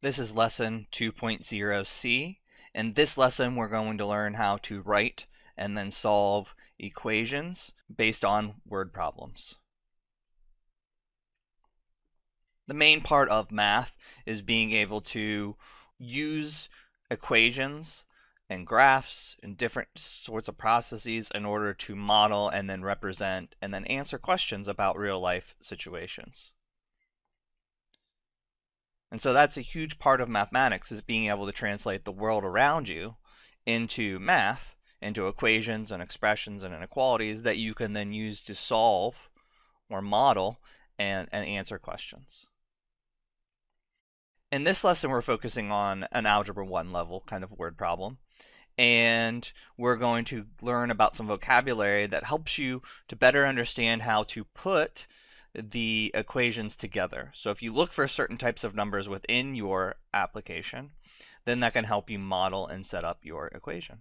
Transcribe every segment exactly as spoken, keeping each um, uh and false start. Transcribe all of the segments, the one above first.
This is lesson two point zero C. In this lesson, we're going to learn how to write and then solve equations based on word problems. The main part of math is being able to use equations and graphs and different sorts of processes in order to model and then represent and then answer questions about real life situations. And so that's a huge part of mathematics, is being able to translate the world around you into math, into equations and expressions and inequalities that you can then use to solve or model and, and answer questions. In this lesson, we're focusing on an Algebra one level kind of word problem, and we're going to learn about some vocabulary that helps you to better understand how to put the equations together. So if you look for certain types of numbers within your application, then that can help you model and set up your equation.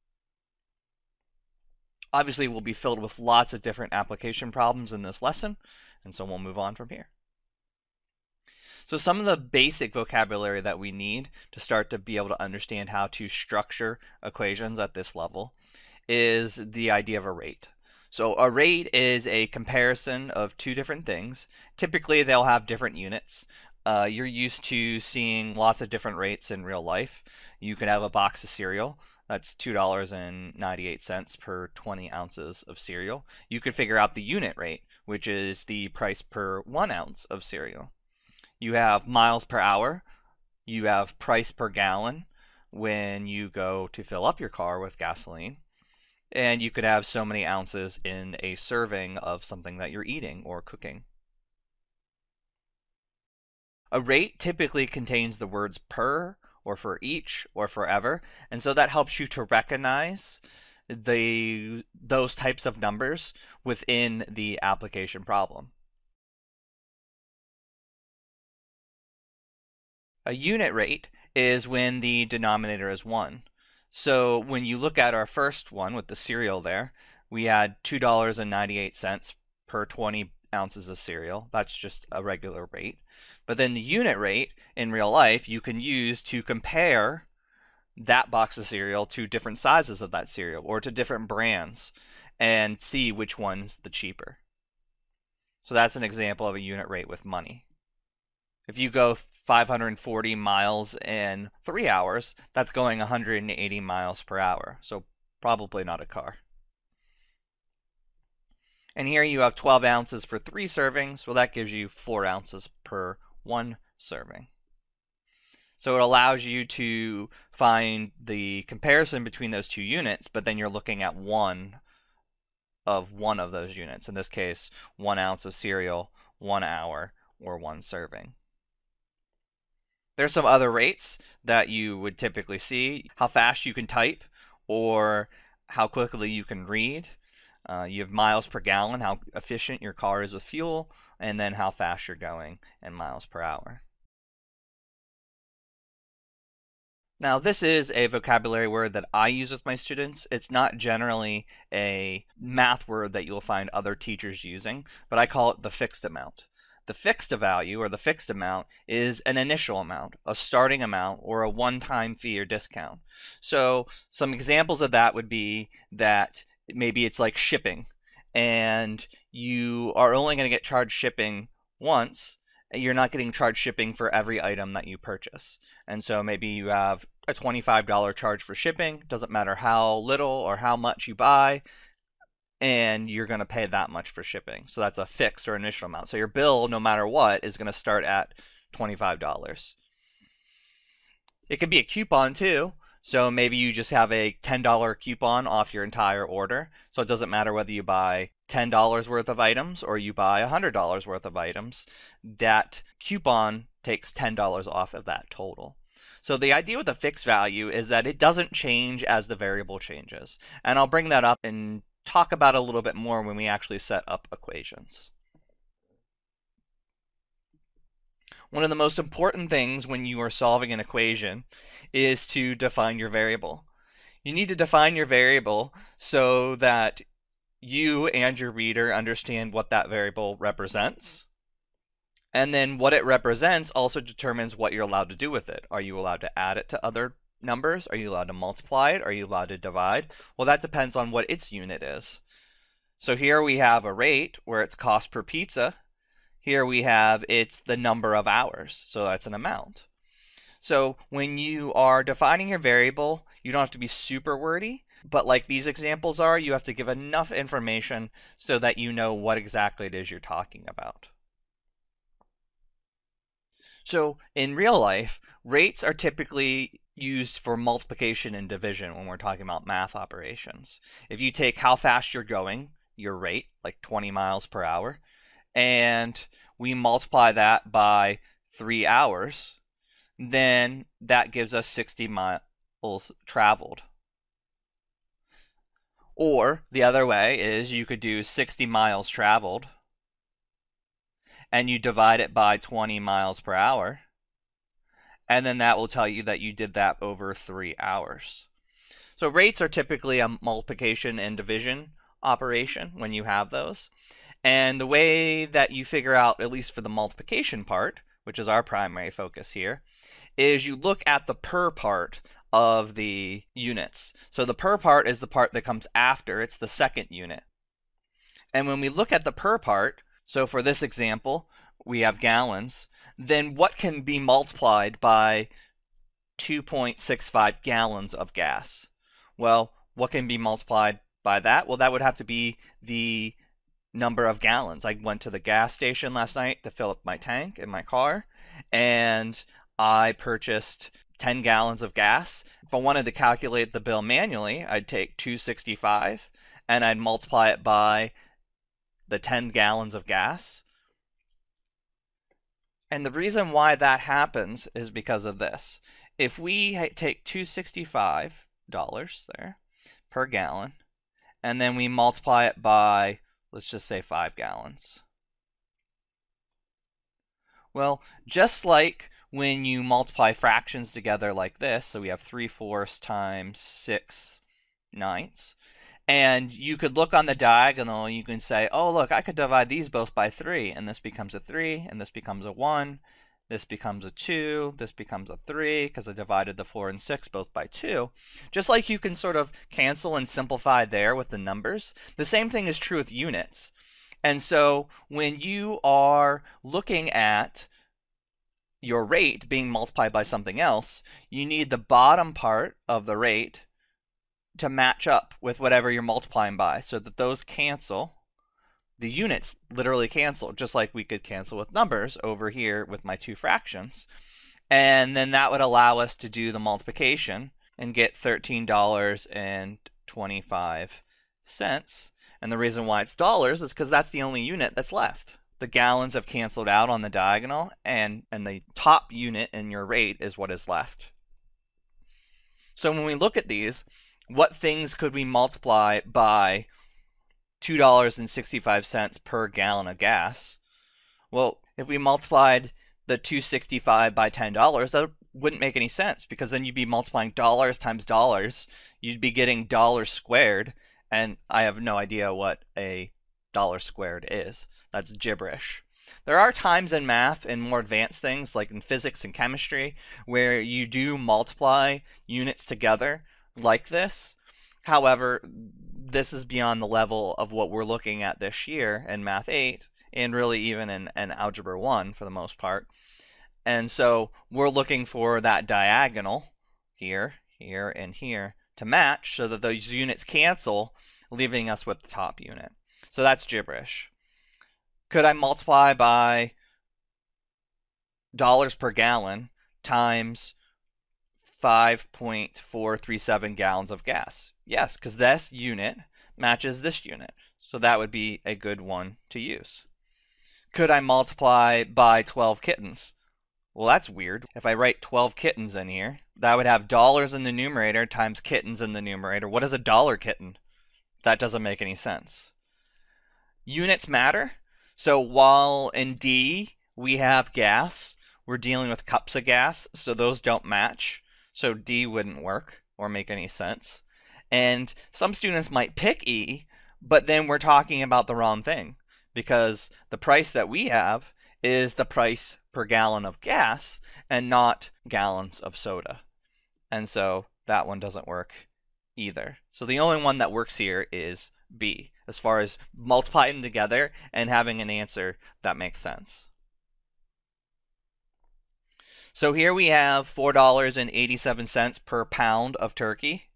Obviously, we'll be filled with lots of different application problems in this lesson, and so we'll move on from here. So some of the basic vocabulary that we need to start to be able to understand how to structure equations at this level is the idea of a rate. So a rate is a comparison of two different things. Typically, they'll have different units. Uh, you're used to seeing lots of different rates in real life. You could have a box of cereal. That's two dollars and ninety-eight cents per twenty ounces of cereal. You could figure out the unit rate, which is the price per one ounce of cereal. You have miles per hour. You have price per gallon when you go to fill up your car with gasoline. And you could have so many ounces in a serving of something that you're eating or cooking. A rate typically contains the words per, or for each, or forever, and so that helps you to recognize the those types of numbers within the application problem. A unit rate is when the denominator is one. So when you look at our first one with the cereal there, we had two dollars and ninety-eight cents per twenty ounces of cereal. That's just a regular rate. But then the unit rate in real life you can use to compare that box of cereal to different sizes of that cereal or to different brands and see which one's the cheaper. So that's an example of a unit rate with money. If you go five hundred forty miles in three hours, that's going one hundred eighty miles per hour. So probably not a car. And here you have twelve ounces for three servings. Well, that gives you four ounces per one serving. So it allows you to find the comparison between those two units, but then you're looking at one of one of those units. In this case, one ounce of cereal, one hour, or one serving. There's some other rates that you would typically see: how fast you can type or how quickly you can read. Uh, you have miles per gallon, how efficient your car is with fuel, and then how fast you're going in miles per hour. Now, this is a vocabulary word that I use with my students. It's not generally a math word that you'll find other teachers using, but I call it the fixed amount. The fixed value, or the fixed amount, is an initial amount, a starting amount, or a one-time fee or discount. So some examples of that would be that maybe it's like shipping, and you are only going to get charged shipping once. You're not getting charged shipping for every item that you purchase. And so maybe you have a twenty-five dollar charge for shipping. Doesn't matter how little or how much you buy, and you're going to pay that much for shipping. So that's a fixed or initial amount. So your bill, no matter what, is going to start at twenty-five dollars. It could be a coupon too. So maybe you just have a ten dollar coupon off your entire order. So it doesn't matter whether you buy ten dollars worth of items or you buy one hundred dollars worth of items. That coupon takes ten dollars off of that total. So the idea with a fixed value is that it doesn't change as the variable changes. And I'll bring that up and talk about it a little bit more when we actually set up equations. One of the most important things when you are solving an equation is to define your variable. You need to define your variable so that you and your reader understand what that variable represents, And then what it represents also determines what you're allowed to do with it. Are you allowed to add it to other numbers? Are you allowed to multiply it? Are you allowed to divide? Well, that depends on what its unit is. So here we have a rate where it's cost per pizza. Here we have it's the number of hours, so that's an amount. So when you are defining your variable, you don't have to be super wordy, but like these examples are, you have to give enough information so that you know what exactly it is you're talking about. So in real life, rates are typically used for multiplication and division when we're talking about math operations. If you take how fast you're going, your rate, like twenty miles per hour, and we multiply that by three hours, then that gives us sixty miles traveled. Or the other way is you could do sixty miles traveled and you divide it by twenty miles per hour, and then that will tell you that you did that over three hours. So rates are typically a multiplication and division operation when you have those. And the way that you figure out, at least for the multiplication part, which is our primary focus here, is you look at the per part of the units. So the per part is the part that comes after, it's the second unit. And when we look at the per part, so for this example, we have gallons, then what can be multiplied by two point six five gallons of gas? Well, what can be multiplied by that? Well, that would have to be the number of gallons. I went to the gas station last night to fill up my tank in my car, and I purchased ten gallons of gas. If I wanted to calculate the bill manually, I'd take two hundred sixty-five and I'd multiply it by the ten gallons of gas. And the reason why that happens is because of this. If we take two hundred sixty-five dollars there per gallon, and then we multiply it by, let's just say five gallons. Well, just like when you multiply fractions together like this, so we have three fourths times six ninths, and you could look on the diagonal and you can say, oh look, I could divide these both by three, and this becomes a three, and this becomes a one, this becomes a two, this becomes a three, because I divided the four and six both by two. Just like you can sort of cancel and simplify there with the numbers, the same thing is true with units. And so when you are looking at your rate being multiplied by something else, you need the bottom part of the rate to match up with whatever you're multiplying by, so that those cancel. The units literally cancel, just like we could cancel with numbers over here with my two fractions. And then that would allow us to do the multiplication and get thirteen dollars and twenty-five cents. And the reason why it's dollars is because that's the only unit that's left. The gallons have canceled out on the diagonal, and, and the top unit in your rate is what is left. So when we look at these, what things could we multiply by two dollars and sixty-five cents per gallon of gas? Well, if we multiplied the two hundred sixty-five by ten dollars, that wouldn't make any sense, because then you'd be multiplying dollars times dollars. You'd be getting dollars squared, and I have no idea what a dollar squared is. That's gibberish. There are times in math and more advanced things, like in physics and chemistry, where you do multiply units together like this. However, this is beyond the level of what we're looking at this year in Math eight, and really even in, in Algebra one for the most part. And so we're looking for that diagonal here, here, and here to match so that those units cancel, leaving us with the top unit. So that's gibberish. Could I multiply by dollars per gallon times five point four three seven gallons of gas? Yes, because this unit matches this unit. So that would be a good one to use. Could I multiply by twelve kittens? Well, that's weird. If I write twelve kittens in here, that would have dollars in the numerator times kittens in the numerator. What is a dollar kitten? That doesn't make any sense. Units matter. So while in D we have gas, we're dealing with cups of gas, so those don't match. So D wouldn't work or make any sense. And some students might pick E, but then we're talking about the wrong thing, because the price that we have is the price per gallon of gas and not gallons of soda. And so that one doesn't work either. So the only one that works here is B, as far as multiplying them together and having an answer that makes sense. So here we have four dollars and eighty-seven cents per pound of turkey.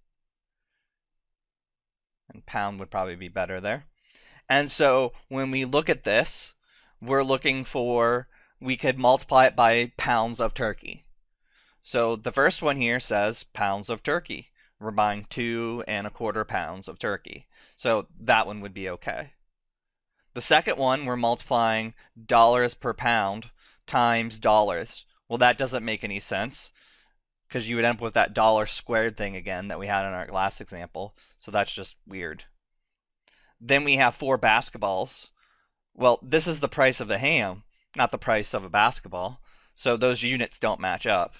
And pound would probably be better there. And so when we look at this, we're looking for, we could multiply it by pounds of turkey. So the first one here says pounds of turkey. We're buying two and a quarter pounds of turkey. So that one would be okay. The second one, we're multiplying dollars per pound times dollars. Well, that doesn't make any sense because you would end up with that dollar squared thing again that we had in our last example. So that's just weird. Then we have four basketballs. Well, this is the price of the ham, not the price of a basketball. So those units don't match up.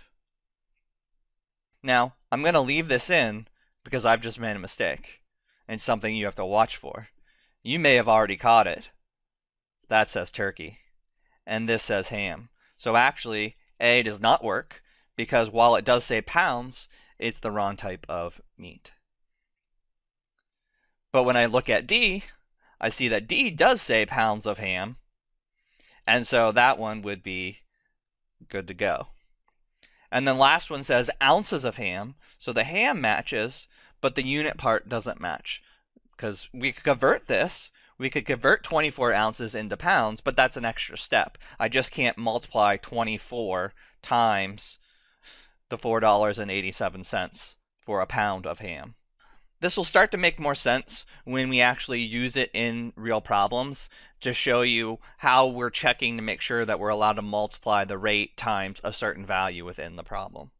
Now, I'm going to leave this in because I've just made a mistake. And something you have to watch for. You may have already caught it. That says turkey. And this says ham. So actually, A does not work because while it does say pounds, it's the wrong type of meat. But when I look at D, I see that D does say pounds of ham. And so that one would be good to go. And then last one says ounces of ham. So the ham matches, but the unit part doesn't match. Because we could convert this. We could convert twenty-four ounces into pounds, but that's an extra step. I just can't multiply twenty-four times the four dollars and eighty-seven cents for a pound of ham. This will start to make more sense when we actually use it in real problems to show you how we're checking to make sure that we're allowed to multiply the rate times a certain value within the problem.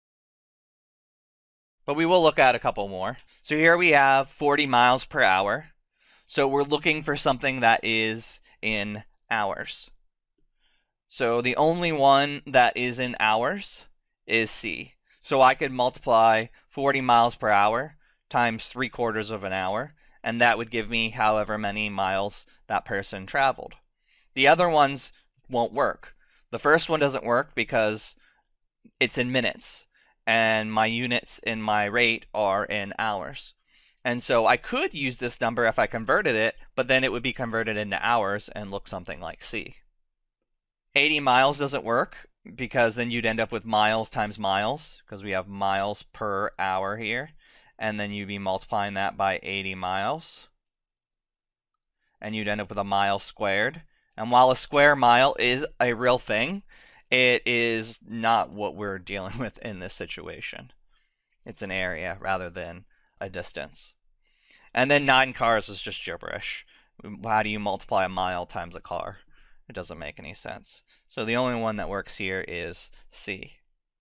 But we will look at a couple more. So here we have forty miles per hour. So we're looking for something that is in hours. So the only one that is in hours is C. So I could multiply forty miles per hour times three quarters of an hour, and that would give me however many miles that person traveled. The other ones won't work. The first one doesn't work because it's in minutes, and my units in my rate are in hours. And so I could use this number if I converted it, but then it would be converted into hours and look something like C. eighty miles doesn't work because then you'd end up with miles times miles, because we have miles per hour here. And then you'd be multiplying that by eighty miles. And you'd end up with a mile squared. And while a square mile is a real thing, it is not what we're dealing with in this situation. It's an area rather than a distance. And then nine cars is just gibberish. How do you multiply a mile times a car? It doesn't make any sense. So the only one that works here is C.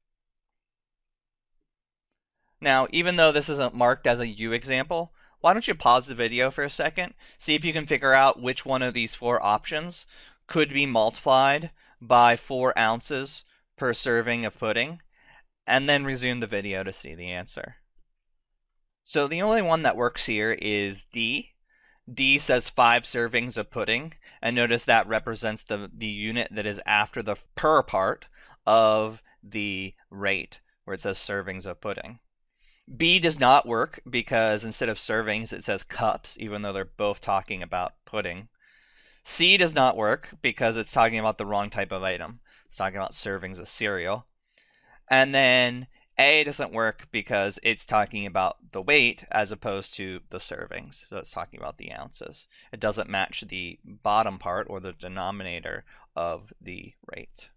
Now, even though this isn't marked as a U example, why don't you pause the video for a second, see if you can figure out which one of these four options could be multiplied by four ounces per serving of pudding, and then resume the video to see the answer. So the only one that works here is D. D says five servings of pudding, and notice that represents the, the unit that is after the per part of the rate, where it says servings of pudding. B does not work because instead of servings it says cups, even though they're both talking about pudding. C does not work because it's talking about the wrong type of item. It's talking about servings of cereal. And then A doesn't work because it's talking about the weight as opposed to the servings. So it's talking about the ounces. It doesn't match the bottom part or the denominator of the rate.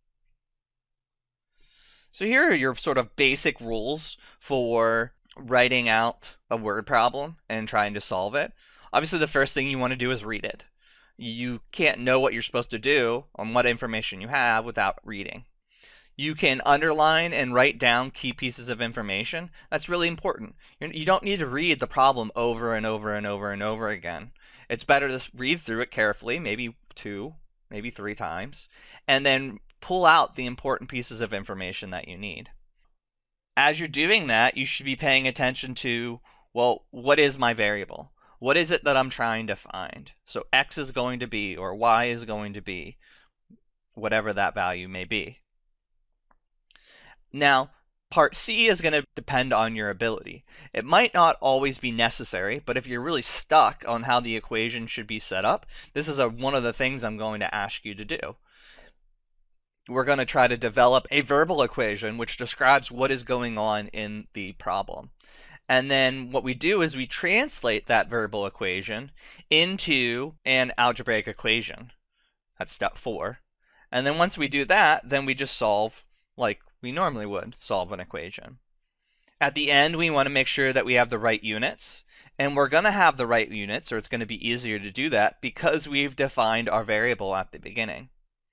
So here are your sort of basic rules for writing out a word problem and trying to solve it. Obviously, the first thing you want to do is read it. You can't know what you're supposed to do on what information you have without reading. You can underline and write down key pieces of information. That's really important. You don't need to read the problem over and over and over and over again. It's better to read through it carefully, maybe two, maybe three times, and then pull out the important pieces of information that you need. As you're doing that, you should be paying attention to, well, what is my variable? What is it that I'm trying to find? So X is going to be, or Y is going to be whatever that value may be. Now, part C is going to depend on your ability. It might not always be necessary, but if you're really stuck on how the equation should be set up, this is a, one of the things I'm going to ask you to do. We're going to try to develop a verbal equation which describes what is going on in the problem. And then what we do is we translate that verbal equation into an algebraic equation. That's step four. And then once we do that, then we just solve like we normally would solve an equation. At the end, we want to make sure that we have the right units. And we're going to have the right units, or it's going to be easier to do that because we've defined our variable at the beginning.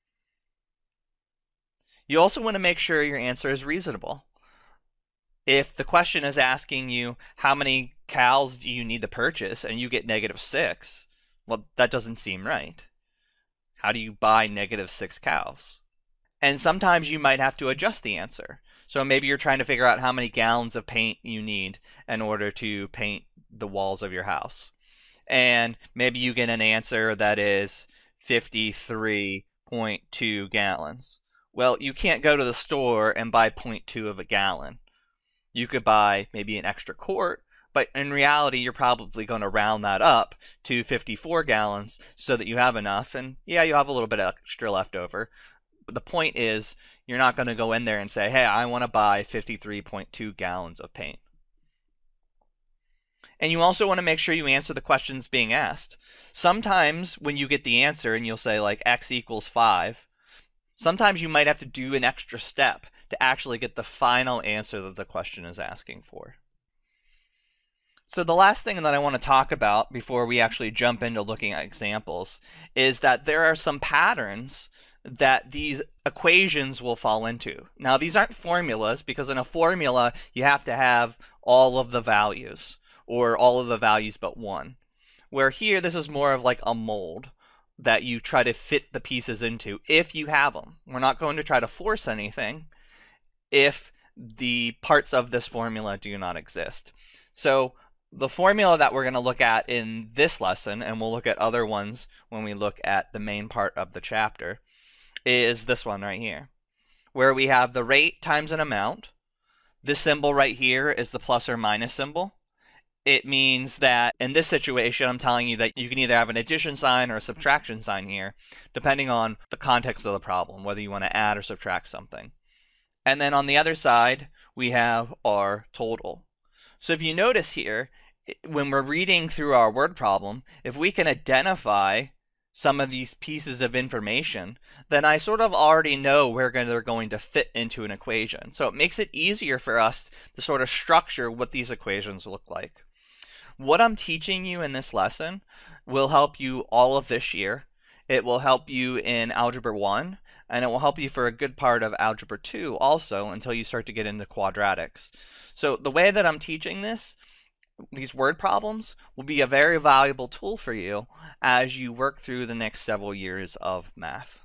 You also want to make sure your answer is reasonable. If the question is asking you how many cows do you need to purchase and you get negative six, well, that doesn't seem right. How do you buy negative six cows? And sometimes you might have to adjust the answer. So maybe you're trying to figure out how many gallons of paint you need in order to paint the walls of your house. And maybe you get an answer that is fifty-three point two gallons. Well, you can't go to the store and buy zero point two of a gallon. You could buy maybe an extra quart, but in reality, you're probably going to round that up to fifty-four gallons so that you have enough. And yeah, you have a little bit extra left over. But the point is, you're not going to go in there and say, hey, I want to buy fifty-three point two gallons of paint. And you also want to make sure you answer the questions being asked. Sometimes when you get the answer and you'll say like x equals five, sometimes you might have to do an extra step to actually get the final answer that the question is asking for. So the last thing that I want to talk about before we actually jump into looking at examples is that there are some patterns that these equations will fall into. Now, these aren't formulas because in a formula you have to have all of the values or all of the values but one. Where here this is more of like a mold that you try to fit the pieces into if you have them. We're not going to try to force anything if the parts of this formula do not exist. So the formula that we're going to look at in this lesson, and we'll look at other ones when we look at the main part of the chapter, is this one right here, where we have the rate times an amount. This symbol right here is the plus or minus symbol. It means that in this situation, I'm telling you that you can either have an addition sign or a subtraction sign here, depending on the context of the problem, whether you want to add or subtract something. And then on the other side, we have our total. So if you notice here, when we're reading through our word problem, if we can identify some of these pieces of information, then I sort of already know where they're going to fit into an equation. So it makes it easier for us to sort of structure what these equations look like. What I'm teaching you in this lesson will help you all of this year. It will help you in Algebra one, and it will help you for a good part of Algebra two also until you start to get into quadratics. So the way that I'm teaching this, these word problems, will be a very valuable tool for you as you work through the next several years of math.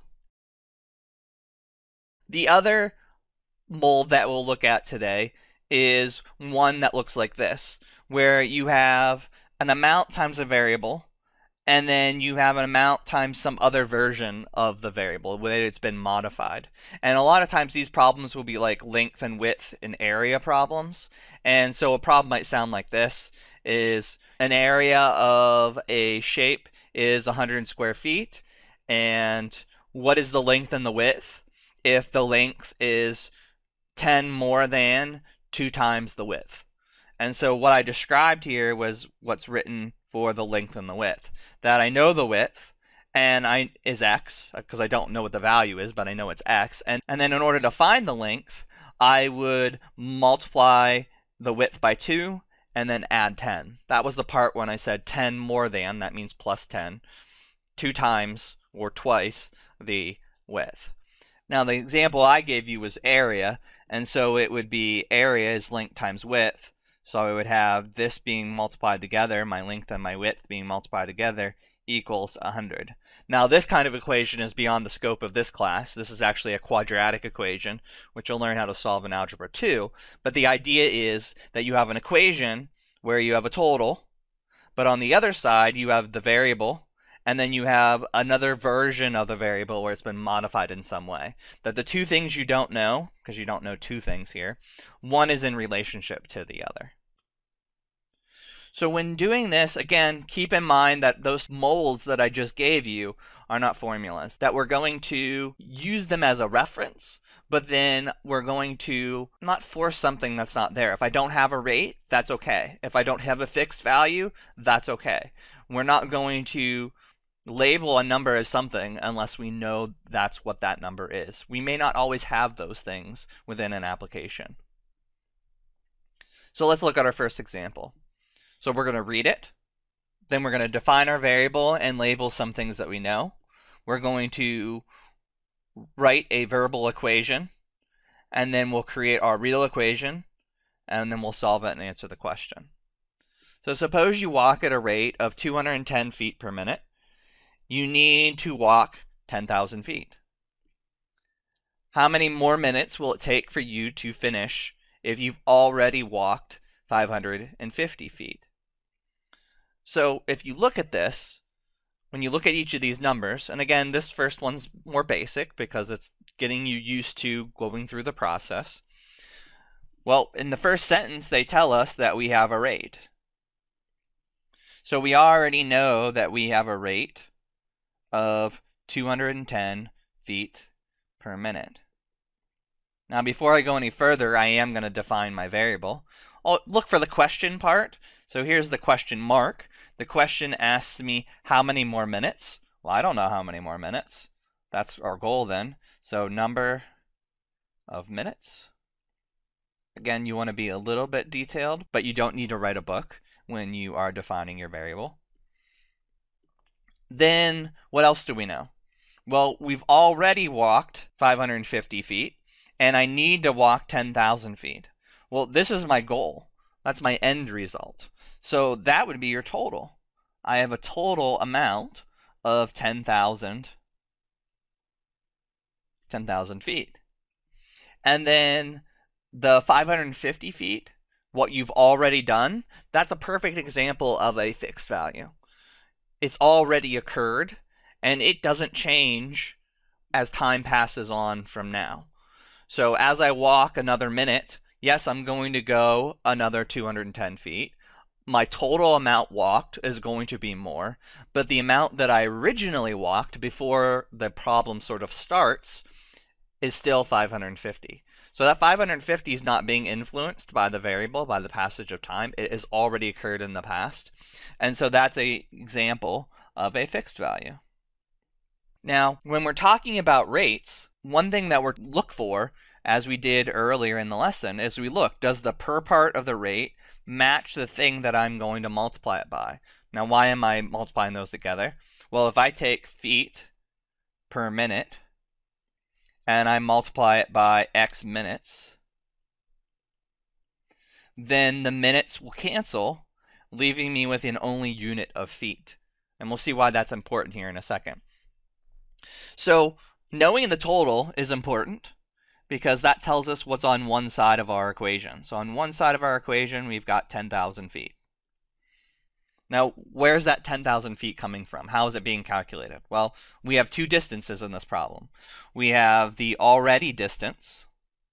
The other mold that we'll look at today is one that looks like this, where you have an amount times a variable, and then you have an amount times some other version of the variable, whether it's been modified. And a lot of times these problems will be like length and width and area problems. And so a problem might sound like this, is an area of a shape is one hundred square feet, and what is the length and the width if the length is ten more than two times the width? And so what I described here was what's written for the length and the width. That I know the width and I is x, because I don't know what the value is, but I know it's x. And, and then in order to find the length, I would multiply the width by two and then add ten. That was the part when I said ten more than, that means plus ten, two times or twice the width. Now the example I gave you was area, and so it would be area is length times width. So I would have this being multiplied together, my length and my width being multiplied together, equals one hundred. Now this kind of equation is beyond the scope of this class. This is actually a quadratic equation, which you'll learn how to solve in Algebra two. But the idea is that you have an equation where you have a total, but on the other side you have the variable, and then you have another version of the variable where it's been modified in some way. That the two things you don't know, because you don't know two things here, one is in relationship to the other. So when doing this, again, keep in mind that those molds that I just gave you are not formulas, that we're going to use them as a reference, but then we're going to not force something that's not there. If I don't have a rate, that's okay. If I don't have a fixed value, that's okay. We're not going to label a number as something unless we know that's what that number is. We may not always have those things within an application. So let's look at our first example. So we're going to read it, then we're going to define our variable and label some things that we know. We're going to write a verbal equation, and then we'll create our real equation, and then we'll solve it and answer the question. So suppose you walk at a rate of two hundred ten feet per minute. You need to walk ten thousand feet. How many more minutes will it take for you to finish if you've already walked five hundred fifty feet? So if you look at this, when you look at each of these numbers, and again, this first one's more basic because it's getting you used to going through the process. Well, in the first sentence, they tell us that we have a rate. So we already know that we have a rate of two hundred ten feet per minute. Now, before I go any further, I am going to define my variable. I'll look for the question part. So here's the question mark. The question asks me how many more minutes. Well, I don't know how many more minutes. That's our goal then. So number of minutes. Again, you want to be a little bit detailed, but you don't need to write a book when you are defining your variable. Then what else do we know? Well, we've already walked five hundred fifty feet, and I need to walk ten thousand feet. Well, this is my goal. That's my end result. So that would be your total. I have a total amount of ten thousand feet. And then the five hundred fifty feet, what you've already done, that's a perfect example of a fixed value. It's already occurred, and it doesn't change as time passes on from now. So as I walk another minute, yes, I'm going to go another two hundred ten feet. My total amount walked is going to be more, but the amount that I originally walked before the problem sort of starts is still five hundred fifty. So that five hundred fifty is not being influenced by the variable, by the passage of time. It has already occurred in the past. And so that's an example of a fixed value. Now, when we're talking about rates, one thing that we're look for, as we did earlier in the lesson, is we look, does the per part of the rate match the thing that I'm going to multiply it by? Now, why am I multiplying those together? Well, if I take feet per minute and I multiply it by x minutes, then the minutes will cancel, leaving me with an only unit of feet. And we'll see why that's important here in a second. So knowing the total is important because that tells us what's on one side of our equation. So on one side of our equation, we've got ten thousand feet. Now, where's that ten thousand feet coming from? How is it being calculated? Well, we have two distances in this problem. We have the already distance,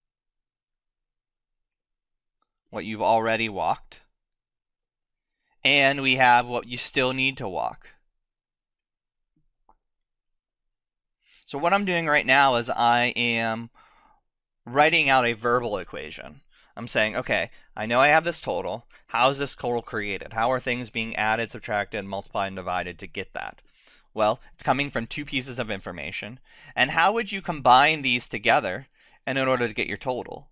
what you've already walked, and we have what you still need to walk. So what I'm doing right now is I am writing out a verbal equation. I'm saying, okay, I know I have this total. How is this total created? How are things being added, subtracted, multiplied, and divided to get that? Well, it's coming from two pieces of information. And how would you combine these together in order to get your total?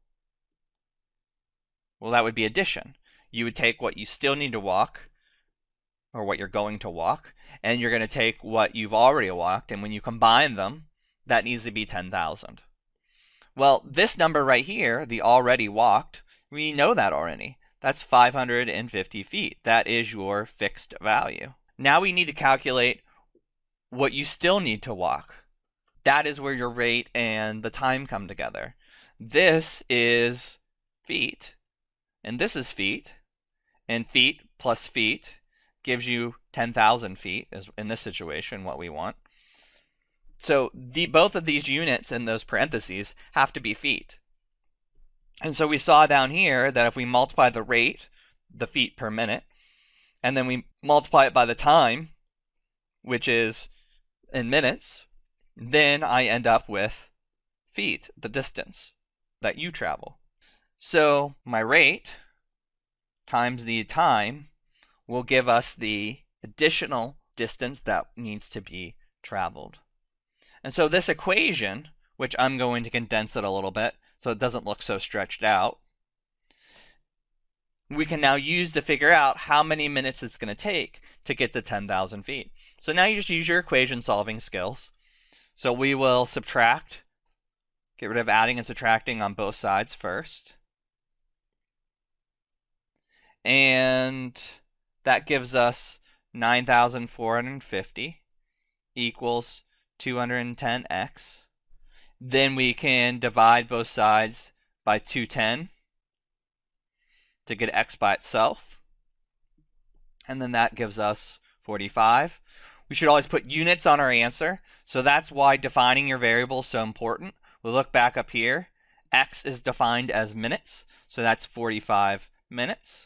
Well, that would be addition. You would take what you still need to walk, or what you're going to walk, and you're going to take what you've already walked, and when you combine them, that needs to be ten thousand. Well, this number right here, the already walked, we know that already. That's five hundred fifty feet. That is your fixed value. Now we need to calculate what you still need to walk. That is where your rate and the time come together. This is feet, and this is feet, and feet plus feet gives you ten thousand feet is in this situation what we want. So the both of these units in those parentheses have to be feet. And so we saw down here that if we multiply the rate, the feet per minute, and then we multiply it by the time, which is in minutes, then I end up with feet, the distance that you travel. So my rate times the time will give us the additional distance that needs to be traveled. And so this equation, which I'm going to condense it a little bit so it doesn't look so stretched out, we can now use to figure out how many minutes it's going to take to get to ten thousand feet. So now you just use your equation solving skills. So we will subtract, get rid of adding and subtracting on both sides first. And that gives us nine thousand four hundred fifty equals two hundred ten x. Then we can divide both sides by two hundred ten to get x by itself. And then that gives us forty-five. We should always put units on our answer. So that's why defining your variable is so important. We'll look back up here. X is defined as minutes. So that's forty-five minutes.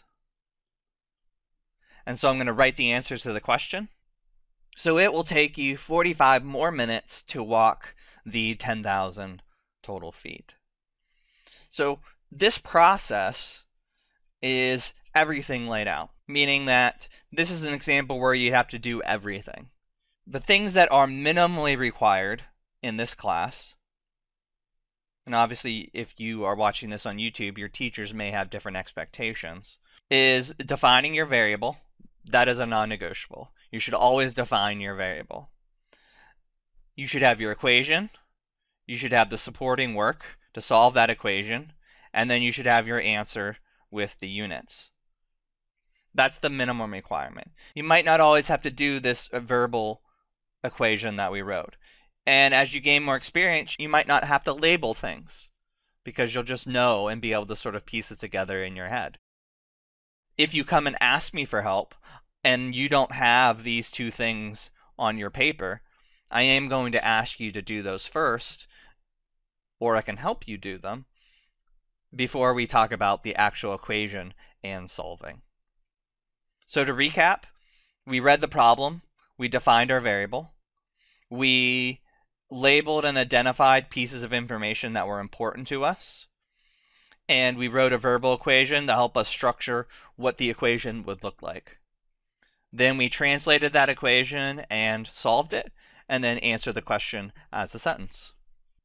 And so I'm going to write the answers to the question. So it will take you forty-five more minutes to walk the ten thousand total feet. So this process is everything laid out, meaning that this is an example where you have to do everything. The things that are minimally required in this class, and obviously if you are watching this on YouTube, your teachers may have different expectations, is defining your variable. That is a non-negotiable. You should always define your variable. You should have your equation. You should have the supporting work to solve that equation. And then you should have your answer with the units. That's the minimum requirement. You might not always have to do this verbal equation that we wrote. And as you gain more experience, you might not have to label things because you'll just know and be able to sort of piece it together in your head. If you come and ask me for help and you don't have these two things on your paper, I am going to ask you to do those first, or I can help you do them before we talk about the actual equation and solving. So to recap, we read the problem, we defined our variable, we labeled and identified pieces of information that were important to us, and we wrote a verbal equation to help us structure what the equation would look like. Then we translated that equation and solved it, and then answered the question as a sentence.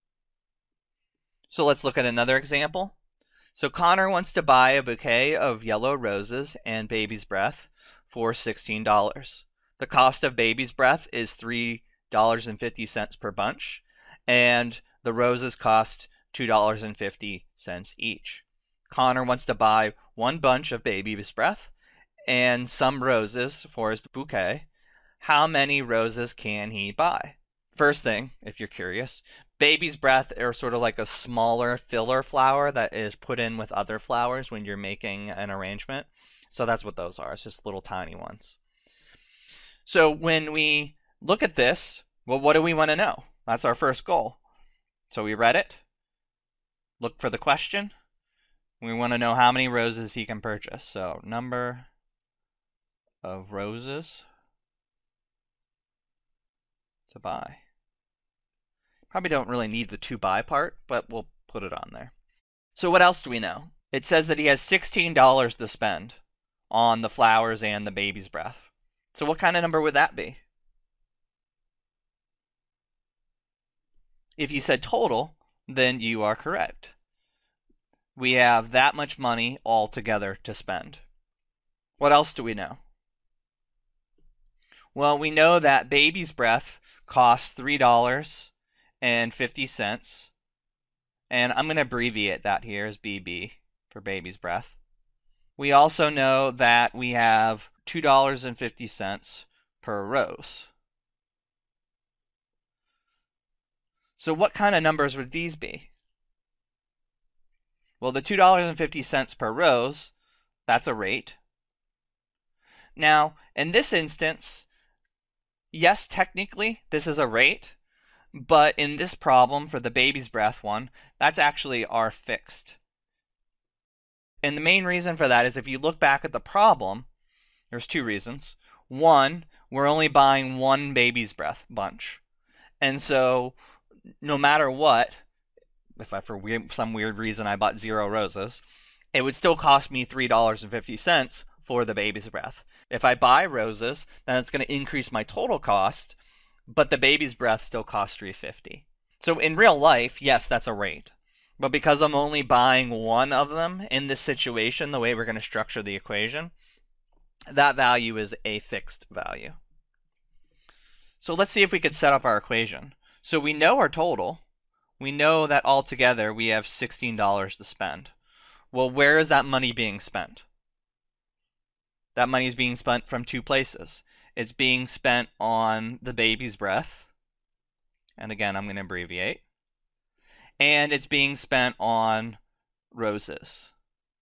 So let's look at another example. So Connor wants to buy a bouquet of yellow roses and baby's breath for sixteen dollars. The cost of baby's breath is three dollars and fifty cents per bunch, and the roses cost two dollars and fifty cents each. Connor wants to buy one bunch of baby's breath and some roses for his bouquet. How many roses can he buy? First thing, if you're curious, baby's breath are sort of like a smaller filler flower that is put in with other flowers when you're making an arrangement. So that's what those are. It's just little tiny ones. So when we look at this, well, what do we want to know? That's our first goal. So we read it. Look for the question. We want to know how many roses he can purchase. So number of roses to buy. Probably don't really need the to buy part, but we'll put it on there. So what else do we know? It says that he has sixteen dollars to spend on the flowers and the baby's breath. So what kind of number would that be? If you said total, then you are correct. We have that much money all together to spend. What else do we know? Well, we know that baby's breath costs three dollars and fifty cents. And I'm going to abbreviate that here as B B for baby's breath. We also know that we have two dollars and fifty cents per rose. So what kind of numbers would these be? Well, the two dollars and fifty cents per rose, that's a rate. Now, in this instance, yes, technically this is a rate, but in this problem for the baby's breath one, that's actually our fixed. And the main reason for that is if you look back at the problem, there's two reasons. One, we're only buying one baby's breath bunch. And so no matter what, if I for weird, some weird reason I bought zero roses, it would still cost me three dollars and fifty cents for the baby's breath. If I buy roses, then it's going to increase my total cost, but the baby's breath still costs three dollars and fifty cents. So in real life, yes, that's a rate. But because I'm only buying one of them in this situation, the way we're going to structure the equation, that value is a fixed value. So let's see if we could set up our equation. So we know our total. We know that altogether we have sixteen dollars to spend. Well, where is that money being spent? That money is being spent from two places. It's being spent on the baby's breath. And again, I'm going to abbreviate. And it's being spent on roses.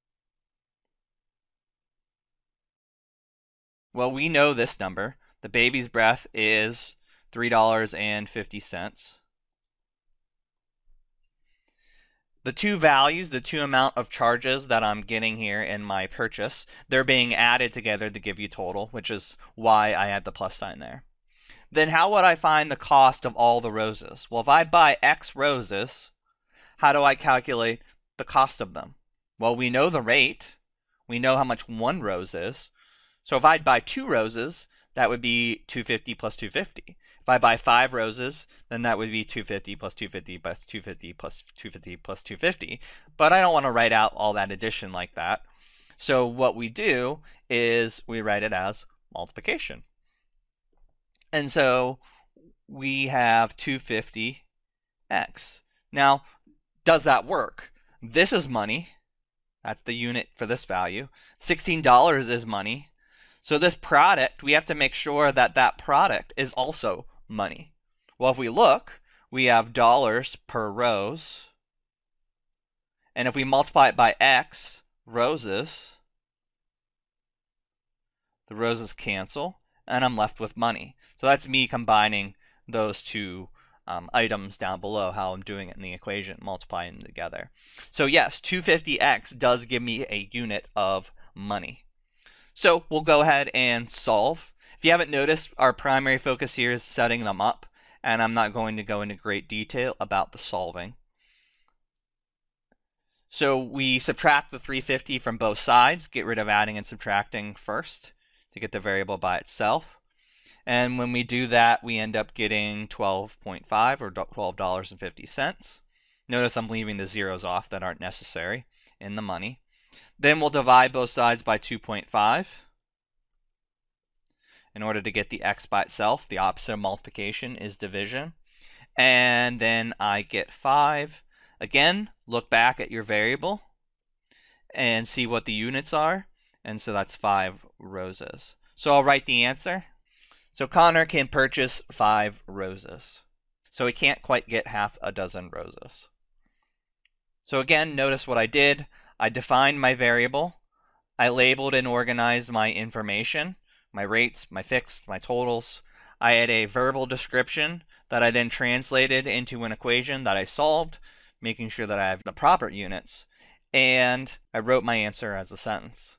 Well, we know this number. The baby's breath is three dollars and fifty cents. The two values, the two amount of charges that I'm getting here in my purchase, they're being added together to give you total, which is why I had the plus sign there. Then how would I find the cost of all the roses? Well, if I buy X roses, how do I calculate the cost of them? Well, we know the rate. We know how much one rose is. So if I'd buy two roses, that would be two hundred fifty plus two hundred fifty. If I buy five roses, then that would be two hundred fifty plus two hundred fifty plus two hundred fifty plus two hundred fifty plus two hundred fifty. But I don't want to write out all that addition like that. So what we do is we write it as multiplication. And so we have two hundred fifty x. Now, does that work? This is money. That's the unit for this value. sixteen dollars is money. So this product, we have to make sure that that product is also money. Well, if we look, we have dollars per rose. And if we multiply it by X, roses, the roses cancel, and I'm left with money. So that's me combining those two um, items down below, how I'm doing it in the equation, multiplying them together. So yes, two hundred fifty x does give me a unit of money. So we'll go ahead and solve. If you haven't noticed, our primary focus here is setting them up, and I'm not going to go into great detail about the solving. So we subtract the three hundred fifty from both sides, get rid of adding and subtracting first to get the variable by itself. And when we do that, we end up getting twelve point five or twelve dollars and fifty cents. Notice I'm leaving the zeros off that aren't necessary in the money. Then we'll divide both sides by two point five. In order to get the x by itself, the opposite of multiplication is division. And then I get five. Again, look back at your variable and see what the units are. And so that's five roses. So I'll write the answer. So Connor can purchase five roses. So he can't quite get half a dozen roses. So again, notice what I did. I defined my variable. I labeled and organized my information, my rates, my fixed, my totals. I had a verbal description that I then translated into an equation that I solved, making sure that I have the proper units. And I wrote my answer as a sentence.